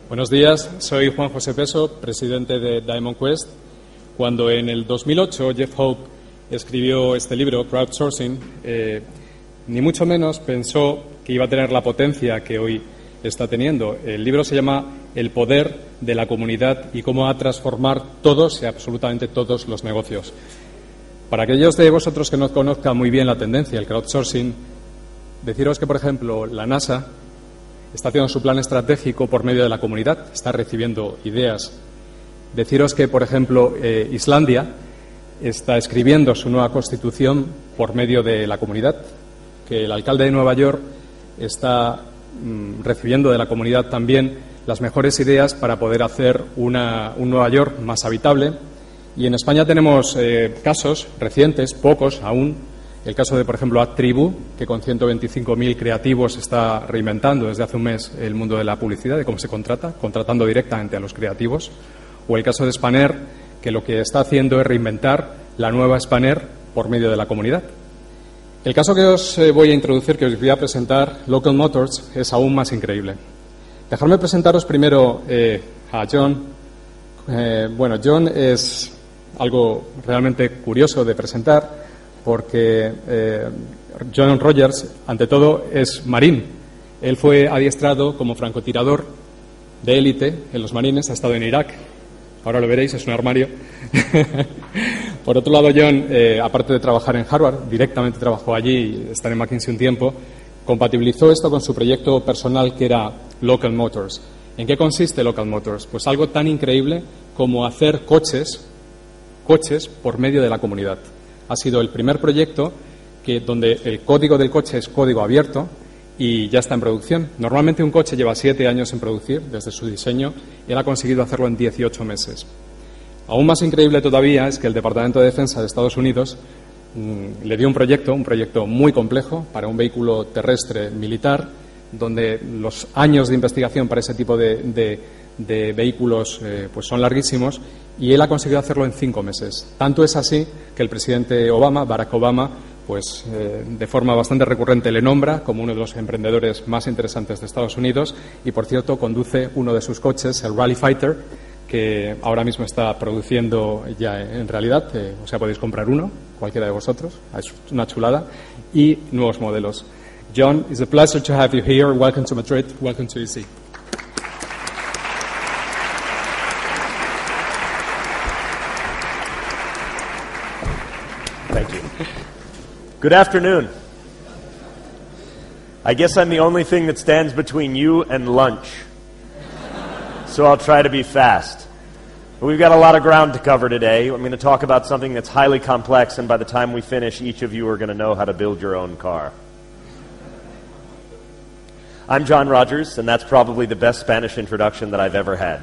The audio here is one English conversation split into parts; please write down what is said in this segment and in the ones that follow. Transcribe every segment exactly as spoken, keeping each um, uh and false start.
Buenos días, soy Juan José Peso, presidente de Diamond Quest. Cuando en el dos mil ocho Jeff Hope escribió este libro, Crowdsourcing, eh, ni mucho menos pensó que iba a tener la potencia que hoy está teniendo. El libro se llama El poder de la comunidad y cómo va a transformar todos y absolutamente todos los negocios. Para aquellos de vosotros que no conozcan muy bien la tendencia, el crowdsourcing, deciros que, por ejemplo, la NASA está haciendo su plan estratégico por medio de la comunidad, está recibiendo ideas. Deciros que, por ejemplo, eh, Islandia está escribiendo su nueva constitución por medio de la comunidad, que el alcalde de Nueva York está mm, recibiendo de la comunidad también las mejores ideas para poder hacer una, un Nueva York más habitable. Y en España tenemos eh, casos recientes, pocos aún. El caso de, por ejemplo, AdTribu, que con ciento veinticinco mil creativos está reinventando desde hace un mes el mundo de la publicidad, de cómo se contrata, contratando directamente a los creativos. O el caso de Spanair, que lo que está haciendo es reinventar la nueva Spanair por medio de la comunidad. El caso que os eh, voy a introducir, que os voy a presentar, Local Motors, es aún más increíble. Dejadme presentaros primero eh, a John. Eh, bueno, John es algo realmente curioso de presentar, porque eh, John Rogers, ante todo, es marín. Él fue adiestrado como francotirador de élite en los marines, ha estado en Irak. Ahora lo veréis, es un armario. Por otro lado, John, eh, aparte de trabajar en Harvard, directamente trabajó allí y estar en McKinsey un tiempo, compatibilizó esto con su proyecto personal que era Local Motors. ¿En qué consiste Local Motors? Pues algo tan increíble como hacer coches, coches por medio de la comunidad. Ha sido el primer proyecto que, donde el código del coche es código abierto y ya está en producción. Normalmente un coche lleva siete años en producir desde su diseño y él ha conseguido hacerlo en dieciocho meses. Aún más increíble todavía es que el Departamento de Defensa de Estados Unidos mmm, le dio un proyecto, un proyecto muy complejo para un vehículo terrestre militar, donde los años de investigación para ese tipo de, de, de vehículos eh, pues son larguísimos, y él ha conseguido hacerlo en cinco meses. Tanto es así que el presidente Obama, Barack Obama, pues eh, de forma bastante recurrente le nombra como uno de los emprendedores más interesantes de Estados Unidos y, por cierto, conduce uno de sus coches, el Rally Fighter, que ahora mismo está produciendo ya en realidad, eh, o sea, podéis comprar uno, cualquiera de vosotros, es una chulada, y nuevos modelos. John, it's a pleasure to have you here. Welcome to Madrid. Welcome to E C. Thank you. Good afternoon. I guess I'm the only thing that stands between you and lunch, so I'll try to be fast. But we've got a lot of ground to cover today. I'm going to talk about something that's highly complex, and by the time we finish, each of you are going to know how to build your own car. I'm John Rogers, and that's probably the best Spanish introduction that I've ever had.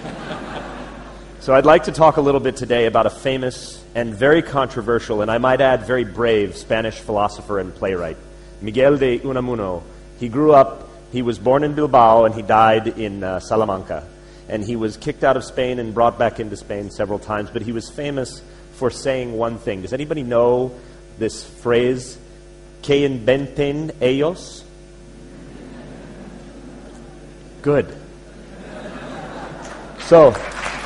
So I'd like to talk a little bit today about a famous and very controversial, and I might add very brave, Spanish philosopher and playwright, Miguel de Unamuno. He grew up, he was born in Bilbao, and he died in uh, Salamanca. And he was kicked out of Spain and brought back into Spain several times, but he was famous for saying one thing. Does anybody know this phrase, que inventen ellos? Good. So,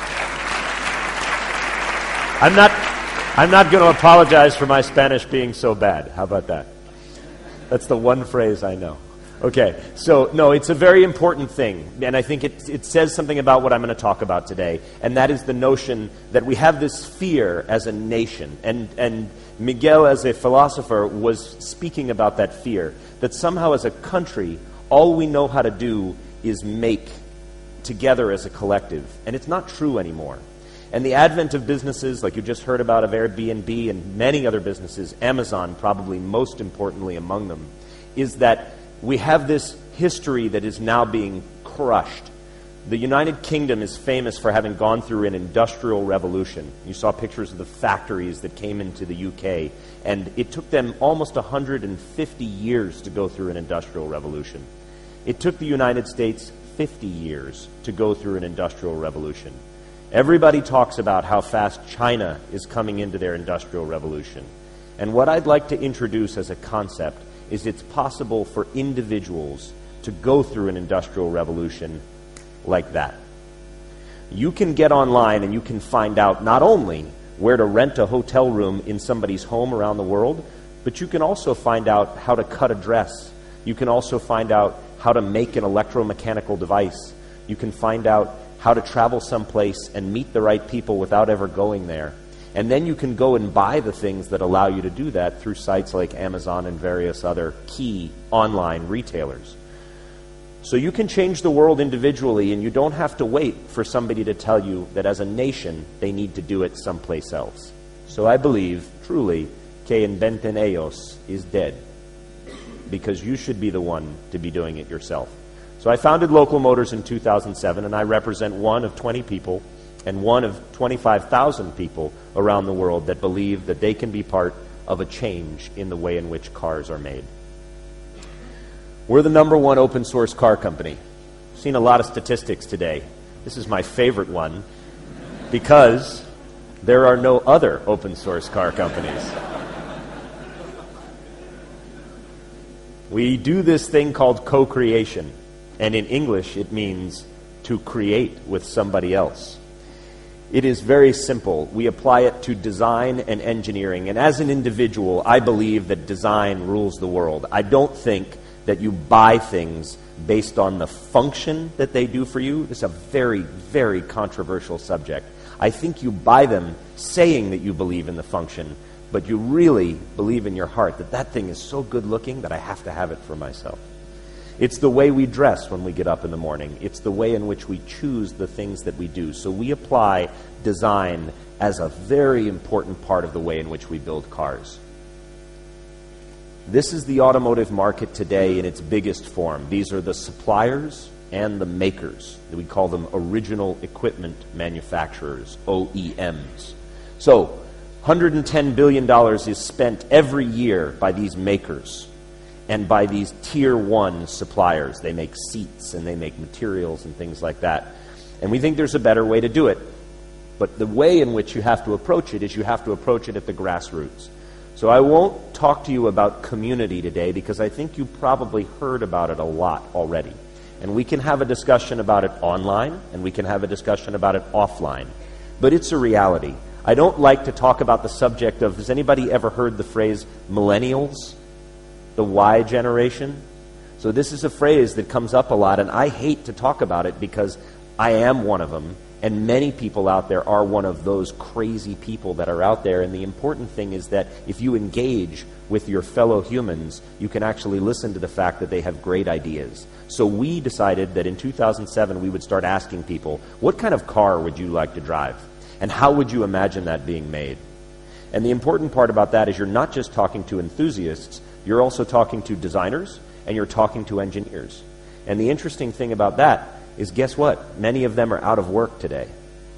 I'm not, I'm not going to apologize for my Spanish being so bad. How about that? That's the one phrase I know. Okay, so, no, it's a very important thing, and I think it, it says something about what I'm going to talk about today, and that is the notion that we have this fear as a nation, and, and Miguel, as a philosopher, was speaking about that fear, that somehow as a country, all we know how to do is make together as a collective. And it's not true anymore. And the advent of businesses, like you just heard about, of Airbnb and many other businesses, Amazon probably most importantly among them, is that we have this history that is now being crushed. The United Kingdom is famous for having gone through an industrial revolution. You saw pictures of the factories that came into the U K, and it took them almost one hundred fifty years to go through an industrial revolution. It took the United States fifty years to go through an industrial revolution. Everybody talks about how fast China is coming into their industrial revolution. And what I'd like to introduce as a concept is it's possible for individuals to go through an industrial revolution like that. You can get online and you can find out not only where to rent a hotel room in somebody's home around the world, but you can also find out how to cut a dress. You can also find out how to make an electromechanical device. You can find out how to travel someplace and meet the right people without ever going there. And then you can go and buy the things that allow you to do that through sites like Amazon and various other key online retailers. So you can change the world individually, and you don't have to wait for somebody to tell you that as a nation they need to do it someplace else. So I believe, truly, que inventen ellos is dead, because you should be the one to be doing it yourself. So I founded Local Motors in two thousand seven, and I represent one of twenty people and one of twenty-five thousand people around the world that believe that they can be part of a change in the way in which cars are made. We're the number one open source car company. I've seen a lot of statistics today. This is my favorite one because there are no other open source car companies. We do this thing called co-creation, and in English it means to create with somebody else. It is very simple. We apply it to design and engineering, and as an individual, I believe that design rules the world. I don't think that you buy things based on the function that they do for you. It's a very, very controversial subject. I think you buy them saying that you believe in the function, but you really believe in your heart that that thing is so good looking that I have to have it for myself. It's the way we dress when we get up in the morning. It's the way in which we choose the things that we do. So we apply design as a very important part of the way in which we build cars. This is the automotive market today in its biggest form. These are the suppliers and the makers. We call them original equipment manufacturers, O E Ms. So one hundred ten billion dollars is spent every year by these makers and by these tier one suppliers. They make seats and they make materials and things like that. And we think there's a better way to do it. But the way in which you have to approach it is you have to approach it at the grassroots. So I won't talk to you about community today because I think you probably heard about it a lot already. And we can have a discussion about it online and we can have a discussion about it offline. But it's a reality. I don't like to talk about the subject of, has anybody ever heard the phrase millennials? The Y generation? So this is a phrase that comes up a lot, and I hate to talk about it because I am one of them. And many people out there are one of those crazy people that are out there. And the important thing is that if you engage with your fellow humans, you can actually listen to the fact that they have great ideas. So we decided that in two thousand seven we would start asking people, what kind of car would you like to drive? And how would you imagine that being made? And the important part about that is you're not just talking to enthusiasts, you're also talking to designers and you're talking to engineers. And the interesting thing about that is, guess what? Many of them are out of work today.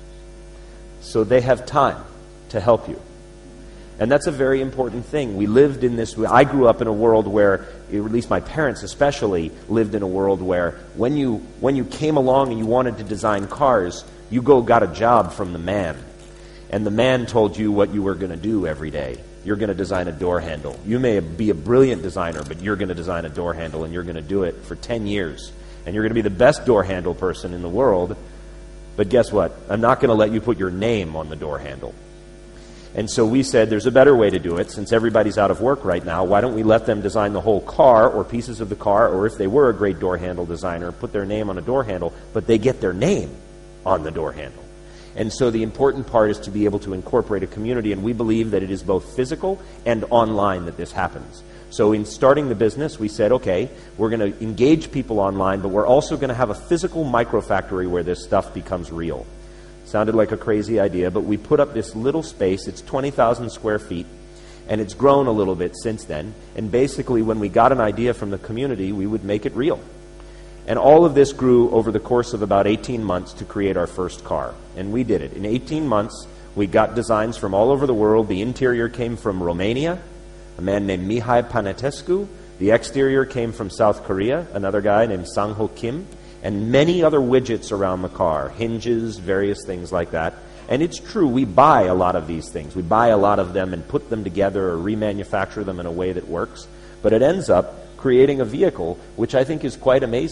So they have time to help you. And that's a very important thing. We lived in this, I grew up in a world where, at least my parents especially, lived in a world where when you, when you came along and you wanted to design cars, you go got a job from the man. And the man told you what you were going to do every day. You're going to design a door handle. You may be a brilliant designer, but you're going to design a door handle and you're going to do it for ten years. And you're going to be the best door handle person in the world. But guess what? I'm not going to let you put your name on the door handle. And so we said there's a better way to do it. Since everybody's out of work right now, why don't we let them design the whole car or pieces of the car, or if they were a great door handle designer, put their name on a door handle, but they get their name on the door handle. And so the important part is to be able to incorporate a community, and we believe that it is both physical and online that this happens. So in starting the business, we said, okay, we're going to engage people online, but we're also going to have a physical microfactory where this stuff becomes real. Sounded like a crazy idea, but we put up this little space. It's twenty thousand square feet, and it's grown a little bit since then. And basically, when we got an idea from the community, we would make it real. And all of this grew over the course of about eighteen months to create our first car. And we did it. In eighteen months, we got designs from all over the world. The interior came from Romania, a man named Mihai Panetescu. The exterior came from South Korea, another guy named Sang-ho Kim, and many other widgets around the car, hinges, various things like that. And it's true, we buy a lot of these things. We buy a lot of them and put them together or remanufacture them in a way that works. But it ends up creating a vehicle which I think is quite amazing.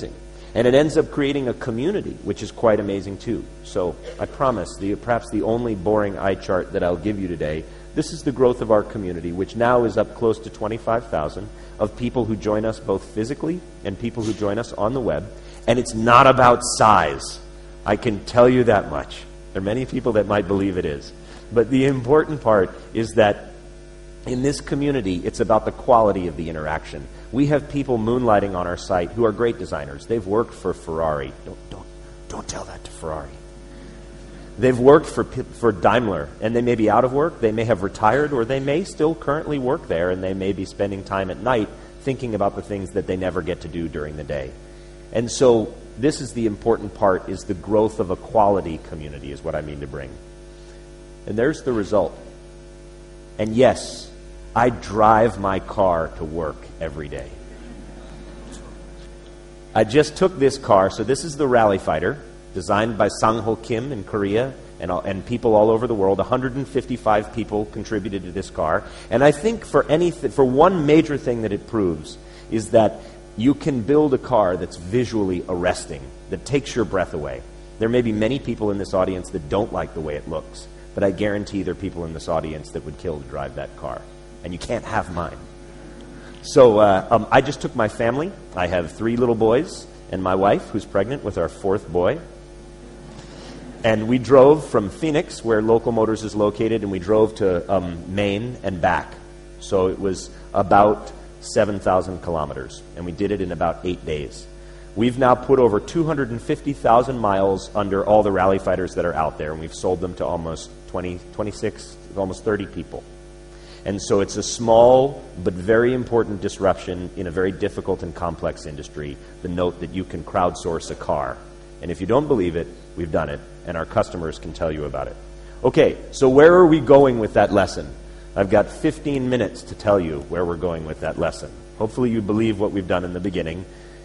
And it ends up creating a community, which is quite amazing too. So I promise, the, perhaps the only boring eye chart that I'll give you today, this is the growth of our community, which now is up close to twenty-five thousand of people who join us both physically and people who join us on the web. And it's not about size. I can tell you that much. There are many people that might believe it is. But the important part is that in this community, it's about the quality of the interaction. We have people moonlighting on our site who are great designers. They've worked for Ferrari. Don't, don't, don't tell that to Ferrari. They've worked for, for Daimler, and they may be out of work. They may have retired, or they may still currently work there, and they may be spending time at night thinking about the things that they never get to do during the day. And so this is the important part, is the growth of a quality community is what I mean to bring. And there's the result. And yes, I drive my car to work every day. I just took this car. So this is the Rally Fighter, designed by Sang-ho Kim in Korea, and, and people all over the world. one hundred fifty-five people contributed to this car. And I think for anything, for one major thing that it proves is that you can build a car that's visually arresting, that takes your breath away. There may be many people in this audience that don't like the way it looks, but I guarantee there are people in this audience that would kill to drive that car. And you can't have mine. So uh, um, I just took my family. I have three little boys and my wife, who's pregnant with our fourth boy. And we drove from Phoenix, where Local Motors is located, and we drove to um, Maine and back. So it was about seven thousand kilometers, and we did it in about eight days. We've now put over two hundred fifty thousand miles under all the Rally Fighters that are out there, and we've sold them to almost twenty, twenty-six, almost thirty people. And so it's a small but very important disruption in a very difficult and complex industry, the note that you can crowdsource a car. And if you don't believe it, we've done it, and our customers can tell you about it. Okay, so where are we going with that lesson? I've got fifteen minutes to tell you where we're going with that lesson. Hopefully you believe what we've done in the beginning.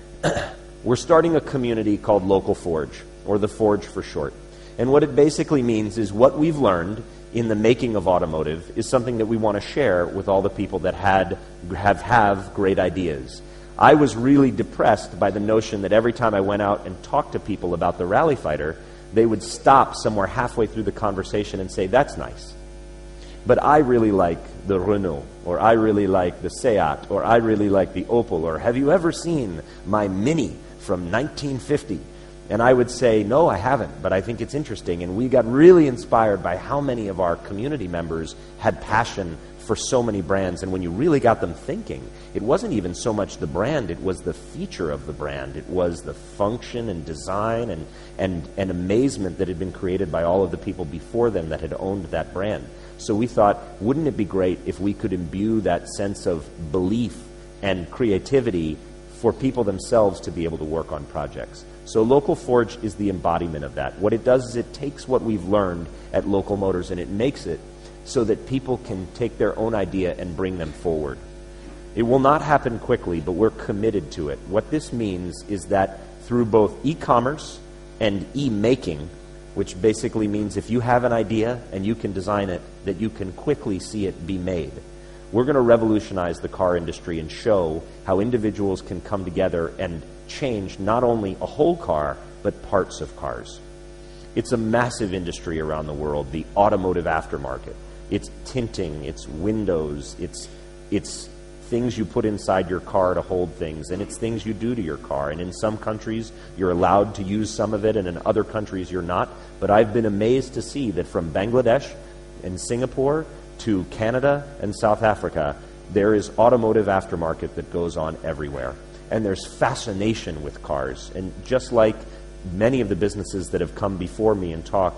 We're starting a community called Local Forge, or the Forge for short. And what it basically means is what we've learned in the making of automotive is something that we want to share with all the people that had have, have great ideas. I was really depressed by the notion that every time I went out and talked to people about the Rally Fighter, they would stop somewhere halfway through the conversation and say, that's nice. But I really like the Renault, or I really like the Seat, or I really like the Opel, or have you ever seen my Mini from nineteen fifty? And I would say, no, I haven't, but I think it's interesting. And we got really inspired by how many of our community members had passion for so many brands. And when you really got them thinking, it wasn't even so much the brand, it was the feature of the brand. It was the function and design and, and, and amazement that had been created by all of the people before them that had owned that brand. So we thought, wouldn't it be great if we could imbue that sense of belief and creativity for people themselves to be able to work on projects? So Local Forge is the embodiment of that. What it does is it takes what we've learned at Local Motors and it makes it so that people can take their own idea and bring them forward. It will not happen quickly, but we're committed to it. What this means is that through both e-commerce and e-making, which basically means if you have an idea and you can design it, that you can quickly see it be made. We're going to revolutionize the car industry and show how individuals can come together and change not only a whole car, but parts of cars. It's a massive industry around the world, the automotive aftermarket. It's tinting, it's windows, it's, it's things you put inside your car to hold things, and it's things you do to your car. And in some countries, you're allowed to use some of it, and in other countries, you're not. But I've been amazed to see that from Bangladesh and Singapore to Canada and South Africa, there is automotive aftermarket that goes on everywhere. And there's fascination with cars. And just like many of the businesses that have come before me and talked,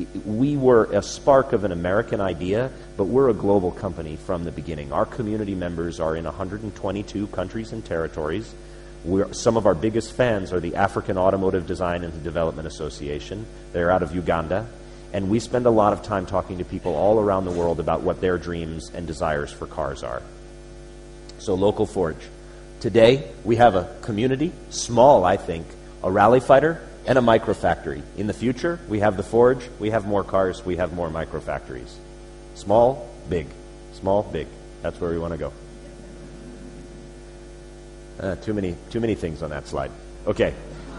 we were a spark of an American idea, but we're a global company from the beginning. Our community members are in one hundred twenty-two countries and territories. We're, some of our biggest fans are the African Automotive Design and Development Association. They're out of Uganda. And we spend a lot of time talking to people all around the world about what their dreams and desires for cars are. So Local Forge. Today, we have a community, small, I think, a Rally Fighter, and a microfactory. In the future, we have the Forge, we have more cars, we have more microfactories. Small, big. Small, big. That's where we want to go. Uh, too many, too many things on that slide. Okay.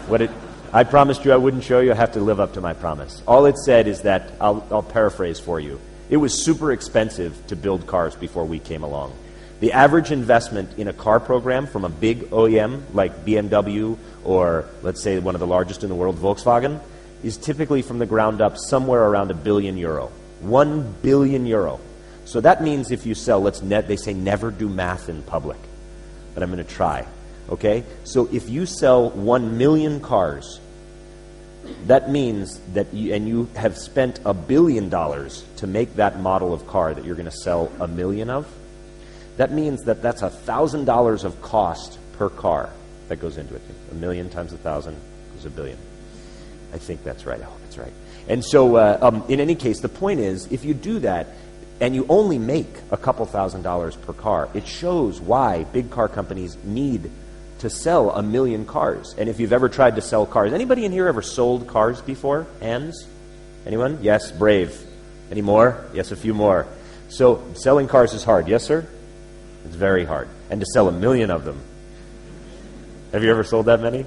What it, I promised you I wouldn't show you. I have to live up to my promise. All it said is that, I'll, I'll paraphrase for you. It was super expensive to build cars before we came along. The average investment in a car program from a big O E M like B M W or, let's say, one of the largest in the world, Volkswagen, is typically from the ground up somewhere around a billion euro. One billion euro. So that means if you sell, let's net, they say never do math in public, but I'm going to try. Okay? So if you sell one million cars, that means that you, and you have spent a billion dollars to make that model of car that you're going to sell a million of, that means that that's a thousand dollars of cost per car that goes into it. A million times a thousand is a billion. I think that's right. I hope it's right. And so, uh, um, in any case, the point is, if you do that and you only make a couple thousand dollars per car, it shows why big car companies need to sell a million cars. And if you've ever tried to sell cars, anybody in here ever sold cars before? Hands? Anyone? Yes, brave. Any more? Yes, a few more. So selling cars is hard. Yes, sir? It's very hard. And to sell a million of them. Have you ever sold that many?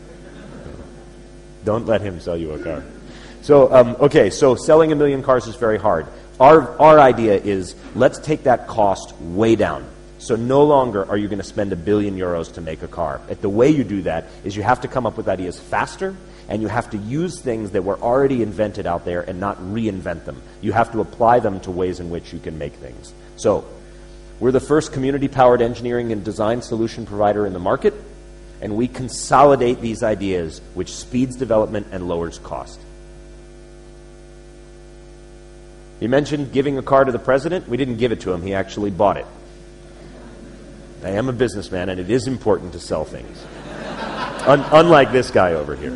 Don't let him sell you a car. So, um, okay, so selling a million cars is very hard. Our, our idea is, let's take that cost way down. So no longer are you going to spend a billion euros to make a car. The way you do that is you have to come up with ideas faster, and you have to use things that were already invented out there and not reinvent them. You have to apply them to ways in which you can make things. So we're the first community-powered engineering and design solution provider in the market, and we consolidate these ideas, which speeds development and lowers cost. You mentioned giving a car to the president. We didn't give it to him. He actually bought it. I am a businessman, and it is important to sell things. Un- unlike this guy over here.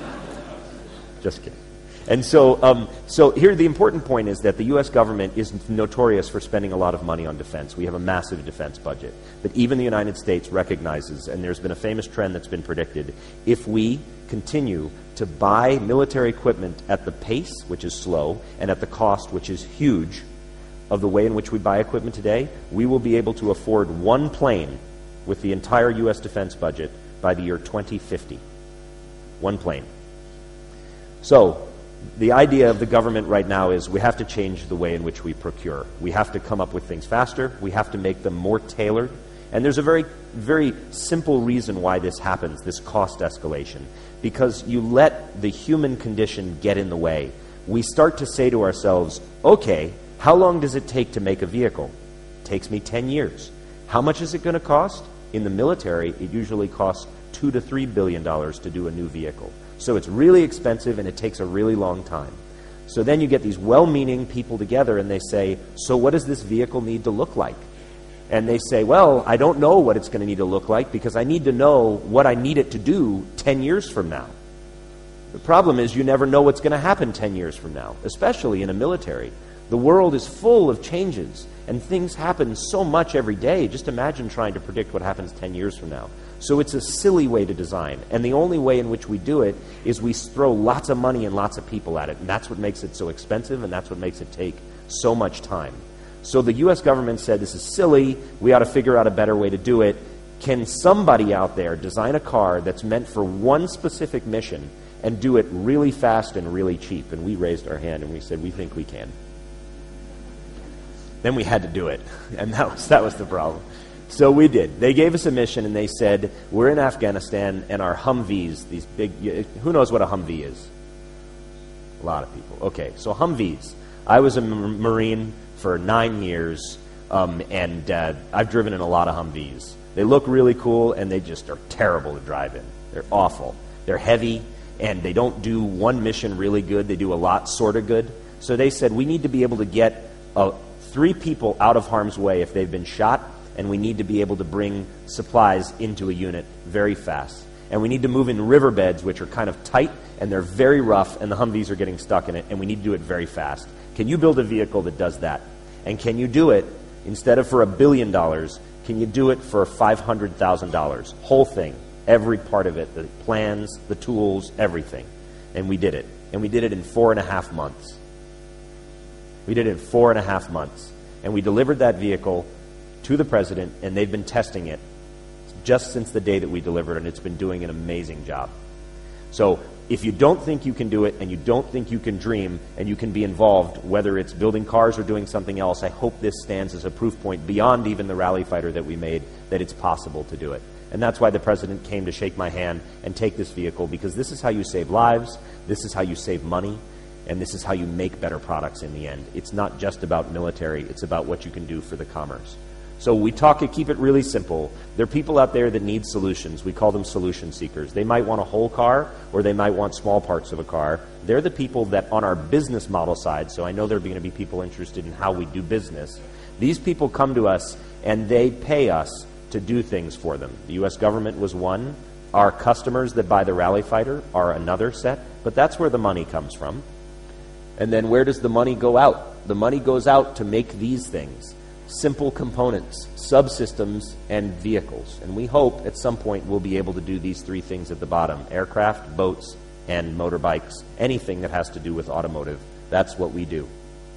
Just kidding. And so, um, so here the important point is that the U S government is notorious for spending a lot of money on defense. We have a massive defense budget. But even the United States recognizes, and there's been a famous trend that's been predicted, if we continue to buy military equipment at the pace, which is slow, and at the cost, which is huge, of the way in which we buy equipment today, we will be able to afford one plane with the entire U S defense budget by the year twenty fifty. One plane. So, the idea of the government right now is we have to change the way in which we procure. We have to come up with things faster. We have to make them more tailored. And there's a very, very simple reason why this happens, this cost escalation. Because you let the human condition get in the way. We start to say to ourselves, okay, how long does it take to make a vehicle? It takes me ten years. How much is it going to cost? In the military, it usually costs two to three billion dollars to do a new vehicle. So it's really expensive and it takes a really long time. So then you get these well-meaning people together and they say, so what does this vehicle need to look like? And they say, well, I don't know what it's going to need to look like because I need to know what I need it to do ten years from now. The problem is you never know what's going to happen ten years from now, especially in a military. The world is full of changes and things happen so much every day. Just imagine trying to predict what happens ten years from now. So it's a silly way to design. And the only way in which we do it is we throw lots of money and lots of people at it. And that's what makes it so expensive, and that's what makes it take so much time. So the U S government said, this is silly. We ought to figure out a better way to do it. Can somebody out there design a car that's meant for one specific mission and do it really fast and really cheap? And we raised our hand and we said, we think we can. Then we had to do it. And that was, that was the problem. So we did. They gave us a mission and they said, we're in Afghanistan and our Humvees, these big, who knows what a Humvee is? A lot of people. Okay, so Humvees. I was a Marine for nine years um, and uh, I've driven in a lot of Humvees. They look really cool and they just are terrible to drive in. They're awful. They're heavy and they don't do one mission really good. They do a lot sort of good. So they said, we need to be able to get uh, three people out of harm's way if they've been shot, and we need to be able to bring supplies into a unit very fast. And we need to move in riverbeds, which are kind of tight, and they're very rough, and the Humvees are getting stuck in it, and we need to do it very fast. Can you build a vehicle that does that? And can you do it, instead of for a billion dollars, can you do it for five hundred thousand dollars? Whole thing, every part of it, the plans, the tools, everything. And we did it. And we did it in four and a half months. We did it in four and a half months. And we delivered that vehicle to the president, and they've been testing it just since the day that we delivered, and it's been doing an amazing job. So if you don't think you can do it and you don't think you can dream and you can be involved, whether it's building cars or doing something else, I hope this stands as a proof point beyond even the rally fighter that we made that it's possible to do it. And that's why the president came to shake my hand and take this vehicle, because this is how you save lives, this is how you save money, and this is how you make better products in the end. It's not just about military, it's about what you can do for the commerce. So we talk and keep it really simple. There are people out there that need solutions. We call them solution seekers. They might want a whole car, or they might want small parts of a car. They're the people that on our business model side, so I know there are going to be people interested in how we do business. These people come to us and they pay us to do things for them. The U S government was one. Our customers that buy the Rally Fighter are another set, but that's where the money comes from. And then where does the money go out? The money goes out to make these things. Simple components, subsystems, and vehicles. And we hope at some point we'll be able to do these three things at the bottom: aircraft, boats, and motorbikes. Anything that has to do with automotive. That's what we do.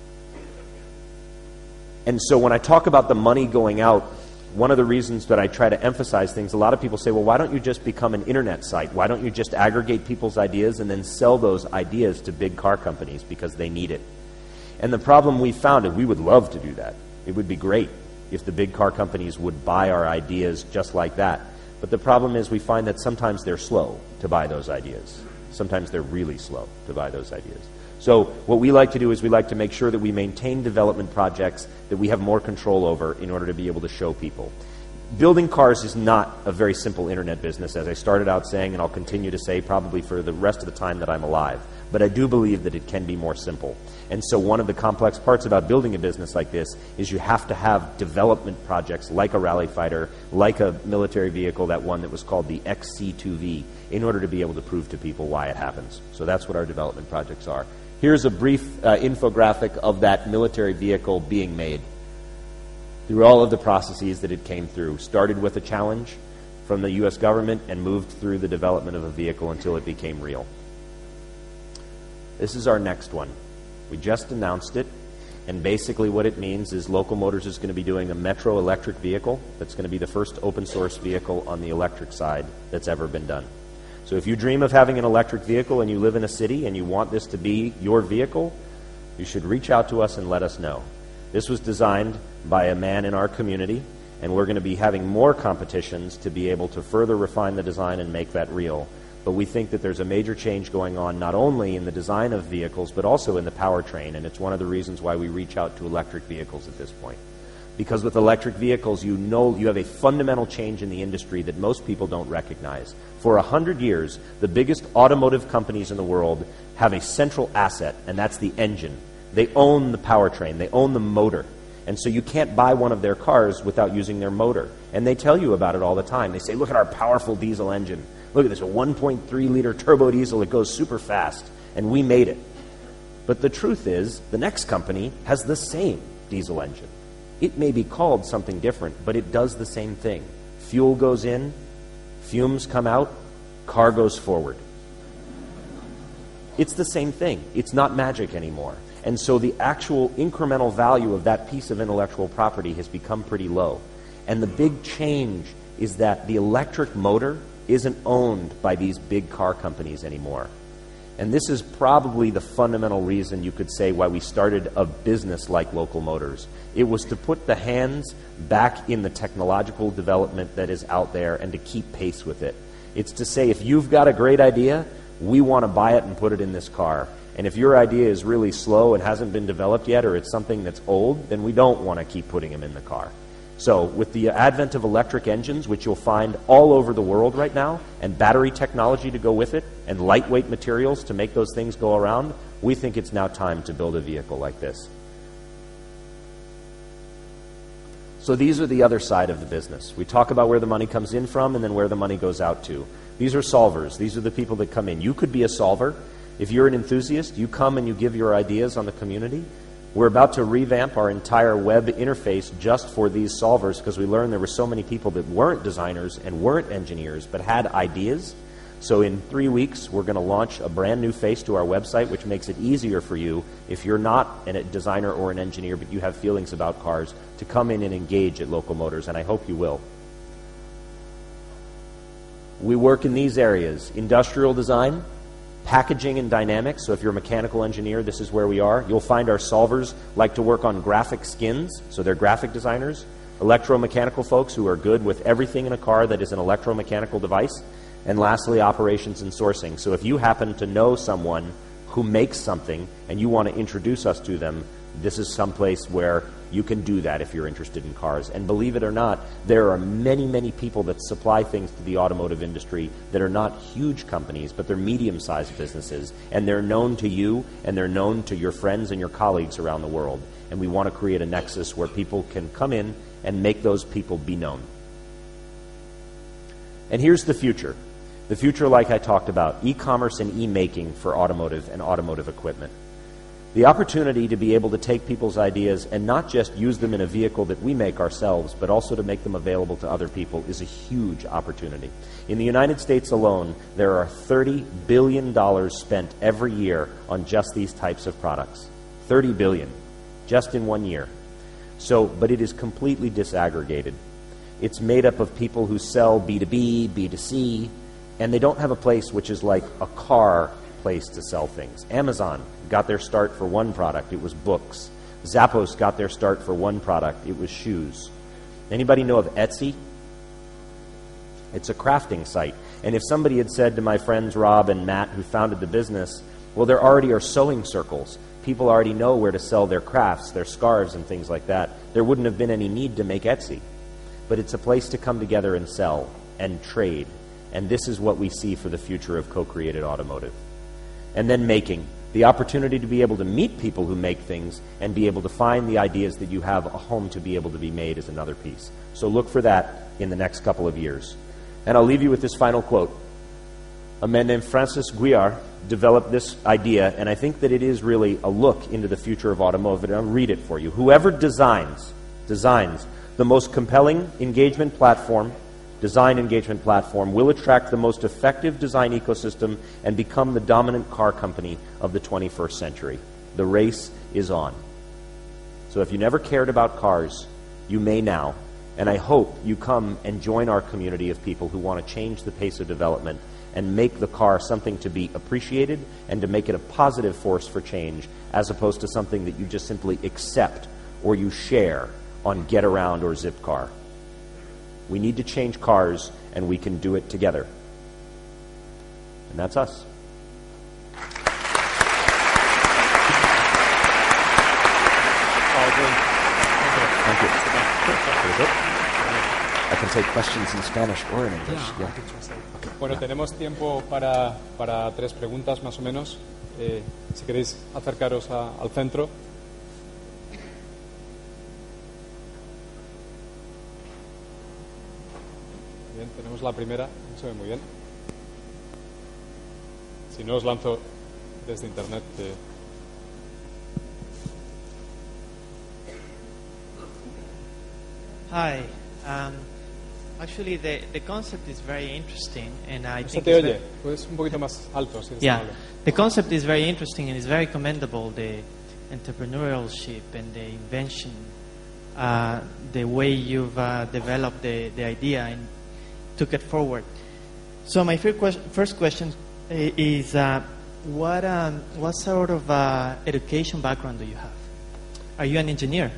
And so when I talk about the money going out, one of the reasons that I try to emphasize things, a lot of people say, well, why don't you just become an internet site? Why don't you just aggregate people's ideas and then sell those ideas to big car companies because they need it? And the problem we found, and we would love to do that. It would be great if the big car companies would buy our ideas just like that. But the problem is we find that sometimes they're slow to buy those ideas. Sometimes they're really slow to buy those ideas. So what we like to do is we like to make sure that we maintain development projects that we have more control over in order to be able to show people. Building cars is not a very simple internet business, as I started out saying, and I'll continue to say probably for the rest of the time that I'm alive. But I do believe that it can be more simple. And so one of the complex parts about building a business like this is you have to have development projects like a Rally Fighter, like a military vehicle, that one that was called the X C two V, in order to be able to prove to people why it happens. So that's what our development projects are. Here's a brief uh, infographic of that military vehicle being made through all of the processes that it came through. Started with a challenge from the U S government and moved through the development of a vehicle until it became real. This is our next one. We just announced it, and basically what it means is Local Motors is going to be doing a Metro electric vehicle that's going to be the first open source vehicle on the electric side that's ever been done. So if you dream of having an electric vehicle and you live in a city and you want this to be your vehicle, you should reach out to us and let us know. This was designed by a man in our community, and we're going to be having more competitions to be able to further refine the design and make that real. But we think that there's a major change going on not only in the design of vehicles, but also in the powertrain, and it's one of the reasons why we reach out to electric vehicles at this point. Because with electric vehicles, you know you have a fundamental change in the industry that most people don't recognize. For a hundred years, the biggest automotive companies in the world have a central asset, and that's the engine. They own the powertrain, they own the motor. And so you can't buy one of their cars without using their motor. And they tell you about it all the time. They say, look at our powerful diesel engine. Look at this, a one point three liter turbo diesel. It goes super fast, and we made it. But the truth is, the next company has the same diesel engine. It may be called something different, but it does the same thing. Fuel goes in, fumes come out, car goes forward. It's the same thing. It's not magic anymore. And so the actual incremental value of that piece of intellectual property has become pretty low. And the big change is that the electric motor isn't owned by these big car companies anymore. And this is probably the fundamental reason you could say why we started a business like Local Motors. It was to put the hands back in the technological development that is out there and to keep pace with it. It's to say, if you've got a great idea, we want to buy it and put it in this car. And if your idea is really slow and hasn't been developed yet, or it's something that's old, then we don't want to keep putting them in the car. So with the advent of electric engines, which you'll find all over the world right now, and battery technology to go with it, and lightweight materials to make those things go around, we think it's now time to build a vehicle like this. So these are the other side of the business. We talk about where the money comes in from and then where the money goes out to. These are solvers. These are the people that come in. You could be a solver. If you're an enthusiast, you come and you give your ideas on the community. We're about to revamp our entire web interface just for these solvers, because we learned there were so many people that weren't designers and weren't engineers but had ideas. So in three weeks, we're going to launch a brand new face to our website, which makes it easier for you, if you're not a designer or an engineer but you have feelings about cars, to come in and engage at Local Motors, and I hope you will. We work in these areas: industrial design, packaging and dynamics. So if you're a mechanical engineer, this is where we are. You'll find our solvers like to work on graphic skins, so they're graphic designers. Electromechanical folks who are good with everything in a car that is an electromechanical device. And lastly, operations and sourcing. So if you happen to know someone who makes something and you want to introduce us to them, this is someplace where you can do that if you're interested in cars. And believe it or not, there are many, many people that supply things to the automotive industry that are not huge companies, but they're medium-sized businesses. And they're known to you, and they're known to your friends and your colleagues around the world. And we want to create a nexus where people can come in and make those people be known. And here's the future. The future, like I talked about, e-commerce and e-making for automotive and automotive equipment. The opportunity to be able to take people's ideas and not just use them in a vehicle that we make ourselves, but also to make them available to other people is a huge opportunity. In the United States alone, there are thirty billion dollars spent every year on just these types of products. thirty billion dollars, just in one year. So, but it is completely disaggregated. It's made up of people who sell B two B, B two C, and they don't have a place which is like a car place to sell things. Amazon got their start for one product. It was books. Zappos got their start for one product. It was shoes. Anybody know of Etsy? It's a crafting site. And if somebody had said to my friends Rob and Matt, who founded the business, well, there already are sewing circles. People already know where to sell their crafts, their scarves and things like that. There wouldn't have been any need to make Etsy. But it's a place to come together and sell and trade. And this is what we see for the future of co-created automotive. And then making. The opportunity to be able to meet people who make things and be able to find the ideas that you have a home to be able to be made is another piece. So look for that in the next couple of years. And I'll leave you with this final quote. A man named Francis Guillard developed this idea, and I think that it is really a look into the future of automotive, and I'll read it for you. Whoever designs, designs the most compelling engagement platform, design engagement platform, will attract the most effective design ecosystem and become the dominant car company of the twenty-first century. The race is on. So if you never cared about cars, you may now. And I hope you come and join our community of people who want to change the pace of development and make the car something to be appreciated and to make it a positive force for change, as opposed to something that you just simply accept or you share on Get Around or Zipcar. We need to change cars, and we can do it together. And that's us. Thank you. I can take questions in Spanish or in English. Yeah. Okay. Bueno, tenemos tiempo para, para tres preguntas más o menos. Eh, si queréis acercaros a, al centro. Bien, tenemos la primera, no se ve muy bien. Si no, os lanzo desde internet. Eh. Hi. Um, actually, the, the concept is very interesting, and I No se think te it's oye, ve- puedes un poquito más alto. Si eres yeah, amable. the concept is very interesting and it's very commendable. The entrepreneurship and the invention, uh, the way you've uh, developed the, the idea and took it forward. So my first question, first question i- is, uh, what um, what sort of uh, education background do you have? Are you an engineer?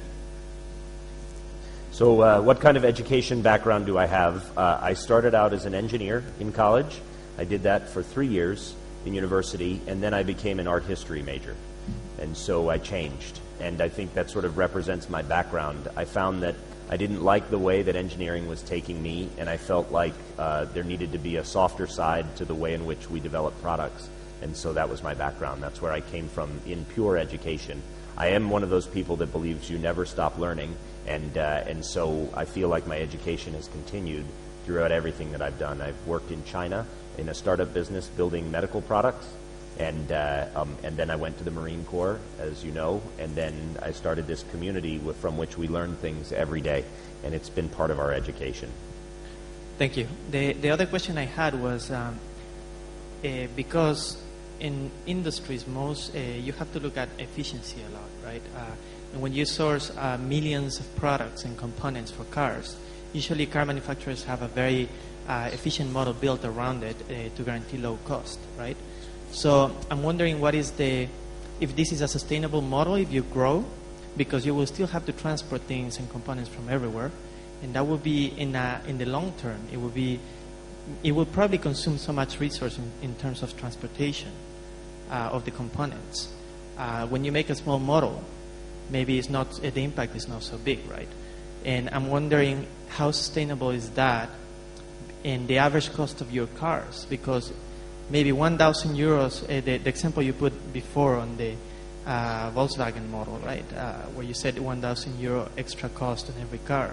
So uh, what kind of education background do I have? Uh, I started out as an engineer in college. I did that for three years in university, and then I became an art history major. And so I changed, and I think that sort of represents my background. I found that I didn't like the way that engineering was taking me, and I felt like uh, there needed to be a softer side to the way in which we develop products. And so that was my background. That's where I came from in pure education. I am one of those people that believes you never stop learning, and uh, and so I feel like my education has continued throughout everything that I've done. I've worked in China in a startup business building medical products, and uh, um, and then I went to the Marine Corps, as you know, and then I started this community with, from which we learn things every day, and it's been part of our education. Thank you. The the other question I had was um, uh, because in industries, most uh, you have to look at efficiency a lot, right? Uh, and when you source uh, millions of products and components for cars, usually car manufacturers have a very uh, efficient model built around it uh, to guarantee low cost, right? So I'm wondering what is the, if this is a sustainable model, if you grow, because you will still have to transport things and components from everywhere, and that will be in a, in the long term, it will be, it will probably consume so much resource in, in terms of transportation uh, of the components. Uh, when you make a small model, maybe it's not, uh, the impact is not so big, right? And I'm wondering how sustainable is that in the average cost of your cars, because maybe one thousand euros, uh, the, the example you put before on the uh, Volkswagen model, right, uh, where you said one thousand euro extra cost on every car.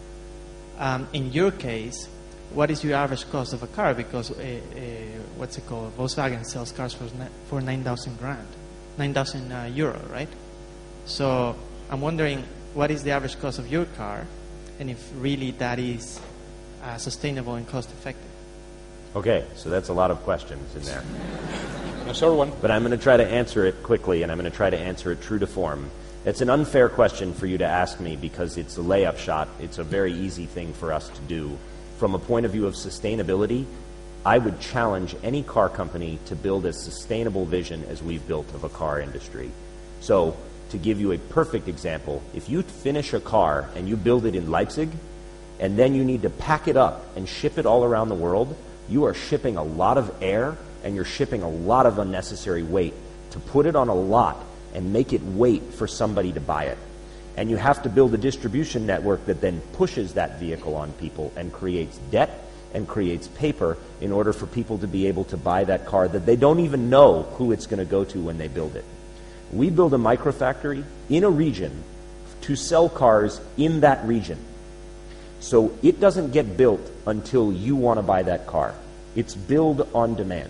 Um, in your case, what is your average cost of a car? Because, uh, uh, what's it called, Volkswagen sells cars for, for nine thousand grand, nine thousand uh, euro, right? So I'm wondering what is the average cost of your car, and if really that is uh, sustainable and cost effective. Okay, so that's a lot of questions in there. A short one. But I'm going to try to answer it quickly, and I'm going to try to answer it true to form. It's an unfair question for you to ask me because it's a layup shot. It's a very easy thing for us to do. From a point of view of sustainability, I would challenge any car company to build as sustainable vision as we've built of a car industry. So, to give you a perfect example, if you finish a car and you build it in Leipzig, and then you need to pack it up and ship it all around the world, you are shipping a lot of air and you're shipping a lot of unnecessary weight to put it on a lot and make it wait for somebody to buy it. And you have to build a distribution network that then pushes that vehicle on people and creates debt and creates paper in order for people to be able to buy that car that they don't even know who it's going to go to when they build it. We build a microfactory in a region to sell cars in that region. So it doesn't get built until you want to buy that car. It's build on demand.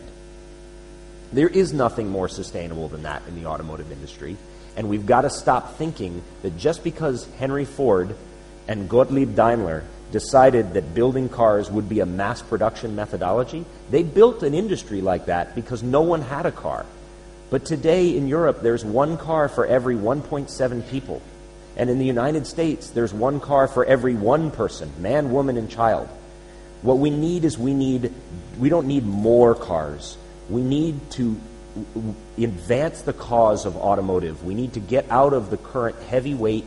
There is nothing more sustainable than that in the automotive industry. And we've got to stop thinking that just because Henry Ford and Gottlieb Daimler decided that building cars would be a mass production methodology, they built an industry like that because no one had a car. But today in Europe, there's one car for every one point seven people. And in the United States, there's one car for every one person, man, woman, and child. What we need is we need, we don't need more cars. We need to advance the cause of automotive. We need to get out of the current heavyweight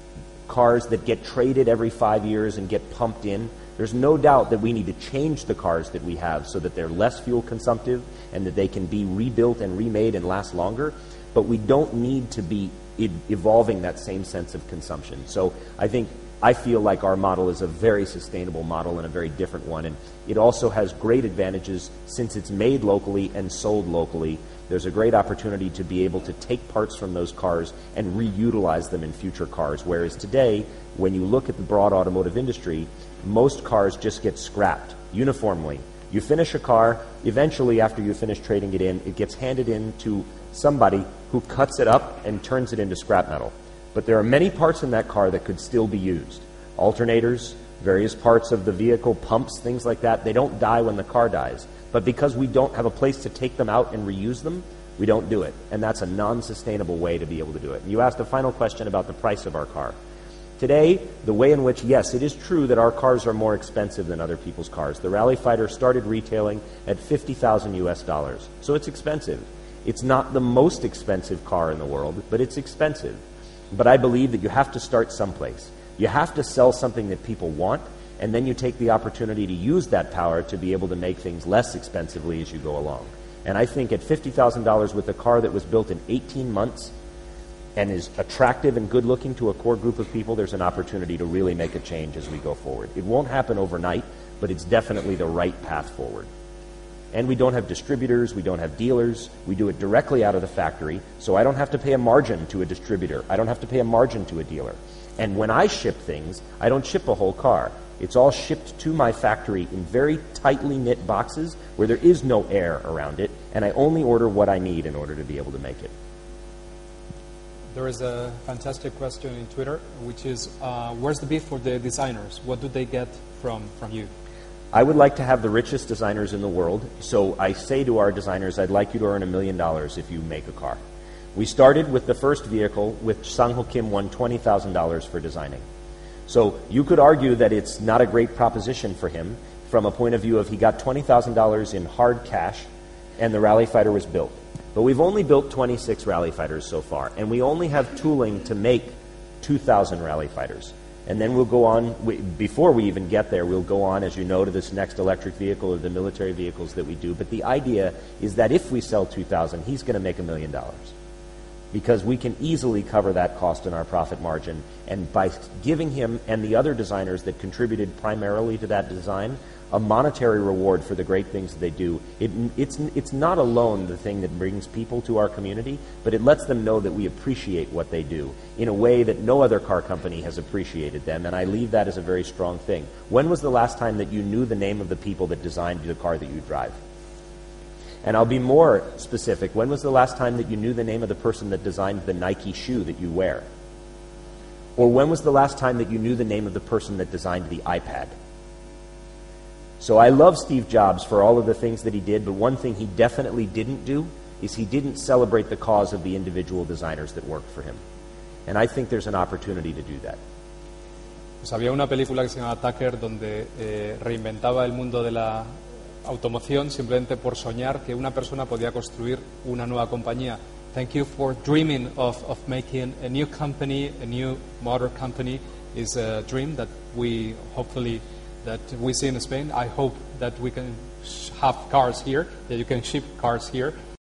cars that get traded every five years and get pumped in. There's no doubt that we need to change the cars that we have so that they're less fuel consumptive and that they can be rebuilt and remade and last longer. But we don't need to be evolving that same sense of consumption. So I think, I feel like our model is a very sustainable model and a very different one. And it also has great advantages since it's made locally and sold locally. There's a great opportunity to be able to take parts from those cars and reutilize them in future cars. Whereas today, when you look at the broad automotive industry, most cars just get scrapped uniformly. You finish a car, eventually after you finish trading it in, it gets handed in to somebody who cuts it up and turns it into scrap metal. But there are many parts in that car that could still be used. Alternators, various parts of the vehicle, pumps, things like that, they don't die when the car dies. But because we don't have a place to take them out and reuse them, we don't do it. And that's a non-sustainable way to be able to do it. And you asked a final question about the price of our car. Today, the way in which, yes, it is true that our cars are more expensive than other people's cars. The Rally Fighter started retailing at fifty thousand U S dollars. So it's expensive. It's not the most expensive car in the world, but it's expensive. But I believe that you have to start someplace. You have to sell something that people want, and then you take the opportunity to use that power to be able to make things less expensively as you go along. And I think at fifty thousand dollars with a car that was built in eighteen months and is attractive and good looking to a core group of people, there's an opportunity to really make a change as we go forward. It won't happen overnight, but it's definitely the right path forward. And we don't have distributors, we don't have dealers, we do it directly out of the factory, so I don't have to pay a margin to a distributor, I don't have to pay a margin to a dealer. And when I ship things, I don't ship a whole car. It's all shipped to my factory in very tightly knit boxes where there is no air around it, and I only order what I need in order to be able to make it. There is a fantastic question in Twitter, which is, uh, where's the beef for the designers? What do they get from, from you? I would like to have the richest designers in the world, so I say to our designers, I'd like you to earn a million dollars if you make a car. We started with the first vehicle, which Sang-Ho Kim won twenty thousand dollars for designing. So you could argue that it's not a great proposition for him. from a point of view of he got twenty thousand dollars in hard cash and the Rally Fighter was built. But we've only built twenty-six Rally Fighters so far, and we only have tooling to make two thousand Rally Fighters. And then we'll go on, we, before we even get there, we'll go on, as you know, to this next electric vehicle or the military vehicles that we do. But the idea is that if we sell two thousand, he's going to make a million dollars. Because we can easily cover that cost in our profit margin. And by giving him and the other designers that contributed primarily to that design a monetary reward for the great things that they do, it, it's, it's not alone the thing that brings people to our community, but it lets them know that we appreciate what they do in a way that no other car company has appreciated them, and I leave that as a very strong thing. When was the last time that you knew the name of the people that designed the car that you drive? And I'll be more specific. When was the last time that you knew the name of the person that designed the Nike shoe that you wear? Or when was the last time that you knew the name of the person that designed the iPad? So I love Steve Jobs for all of the things that he did, but one thing he definitely didn't do is he didn't celebrate the cause of the individual designers that worked for him. And I think there's an opportunity to do that. Pues había una película que se llama Tucker donde eh, reinventaba el mundo de la automoción simplemente por soñar que una persona podía construir una nueva compañía. Thank you for dreaming of, of making a new company, a new motor company is a dream that we hopefully that we see in Spain. I hope that we can have cars here, that you can ship cars here.